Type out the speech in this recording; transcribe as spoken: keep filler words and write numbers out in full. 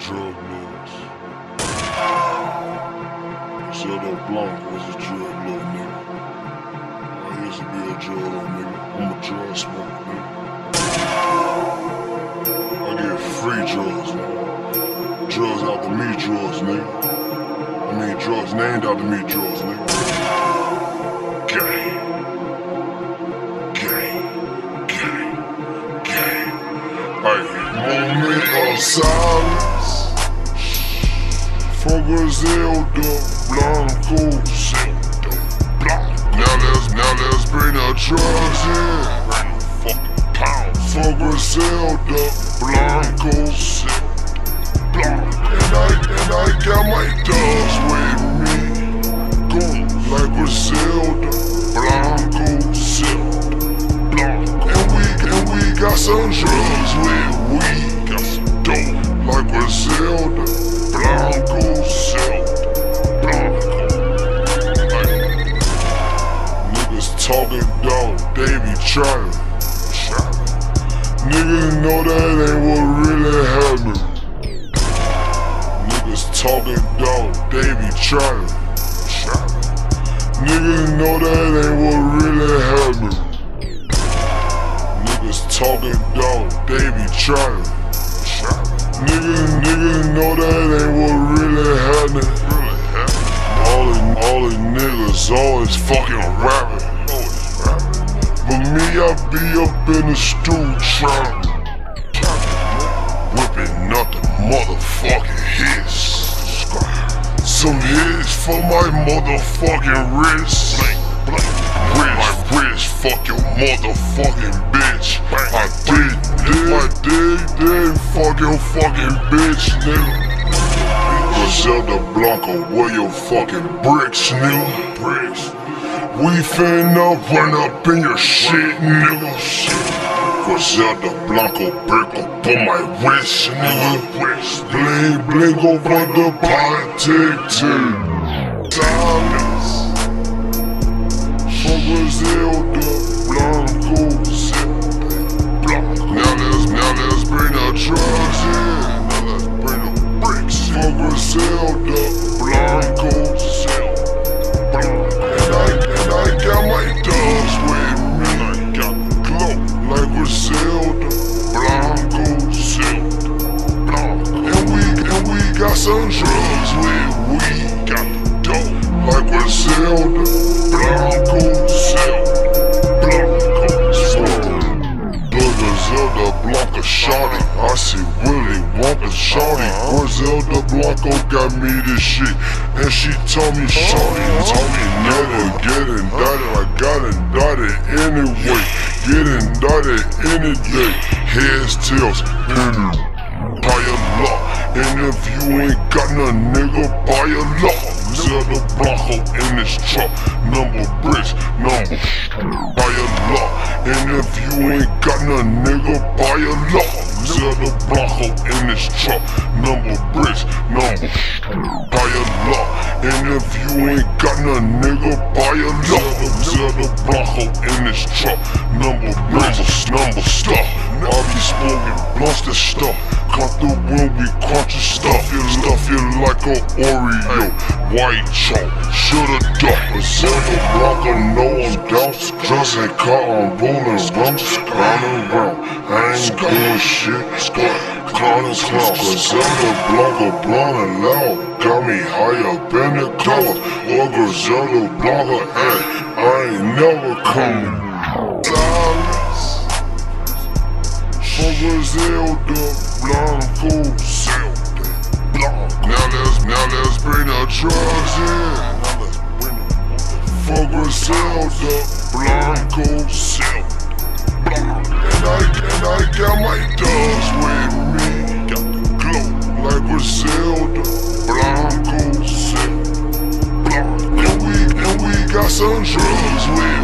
drug lords. Zelda Blanc was a drug lord, nigga. I used to be a drug lord, nigga. I'm a drug smoker, nigga. I get free drugs, nigga. Drugs out the meat drugs, nigga. I mean drugs named after me drugs, nigga. Gang. Gang. Gang. Gang. Hey, moment of silence. From Griselda Blanco, Zelda Blanco. Now let's, now let's bring the drugs in. Bring the fucking pounds. From Griselda Blanco, Zelda Blanco. And I, and I got my dogs with me. Going like Griselda Blanco, Zelda Blanco. And we, and we got some drugs with we. Got some dope like Griselda Blanco, Zelda Blanco. Like, niggas talking dog, they be trying. Niggas know that ain't what really happened. Niggas talking dog, they be trying. Niggas know that ain't what really happened. Niggas talking dog, they be trying. Niggas, niggas know that ain't what really happening. All the, all the niggas always fucking rapping. But me, I be up in the stool trying, whipping up the motherfucking hits. Some hits for my motherfucking wrist. Wrist, wrist, fuck your motherfucking bitch. I did, did, I did, did, fuck your fucking bitch, nigga. Griselda Blanco, where your fucking bricks, nigga? Bricks. We finna run up in your shit, nigga. Griselda Blanco, brick up on my wrist, nigga. Bling, bling over the politic team. Silence. From Griselda Blanco, Zelda Blanco. Now let's, now let's bring the drugs in. Now let's bring the bricks in. From Griselda Blanco, Zelda Blanco. And I, and I got my dogs with me. I got the glow like Griselda Blanco, Zelda Blanco. And we, and we got some drugs with we. Got the dope like Griselda Blanco, Zelda Blanco. Griselda Blanco shawty, I see Willy Wonka shawty. Griselda Blanco got me this shit, and she told me shawty, told me never get indicted. I got indicted anyway, get indicted any day. Heads, tails, penny, by a law. And if you ain't got no nigga, by a law. Zelda Blanco in this truck, number bricks, number by a law. And if you ain't got no nigga, by a law. Zelda Blanco in this truck, number bricks, number by a law. And if you ain't got no nigga, by a law. Zelda Blanco in this truck, number bricks, number stuff. I be smoking blunts that stuff. Come through when we crunching stuff. You stuff you like a Oreo. White chalk, shoulda ducked. Griselda Blanco, no I'm down. Drugs and car, I'm rolling rumps. Round and round, I ain't doing shit. Clown and clown. Griselda Blanco, blonde and loud. Got me high up in the cloud. Or Griselda Blanco, hey, I ain't never coming. From Griselda Blanco, Zelda Blanco. Now let's, now let's bring the drugs in. Now let's bring the from Griselda Blanco, Zelda Blanco. And I, and I got my dogs with me. Got the glow like Griselda Blanco, Zelda Blanco. And we, and we got some drugs with